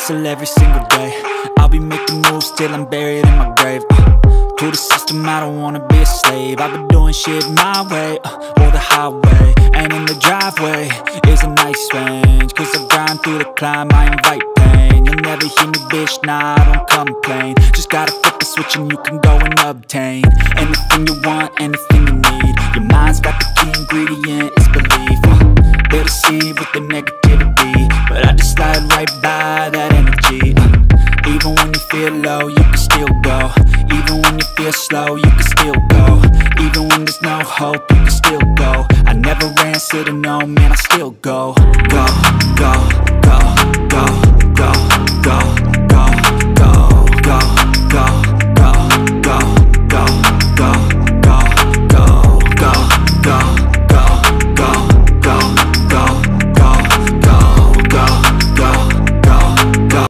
hustle every single day. I'll be making moves till I'm buried in my grave. To the system, I don't wanna be a slave. I've been doing shit my way, or the highway. And in the driveway is a nice range, cause I grind through the climb, I invite pain. You'll never hear me, bitch, nah, I don't complain. Just gotta flip the switch and you can go and obtain anything you want, anything you need. Your mind's got the key ingredient, it's belief. They'll deceive with the negativity, but I just slide right by that energy. Even when you feel low, you can still go. Even when you feel slow, you can still go. Even when there's no hope, you can still go. I never answer to no, man, I still go. Go, go, go, go, go.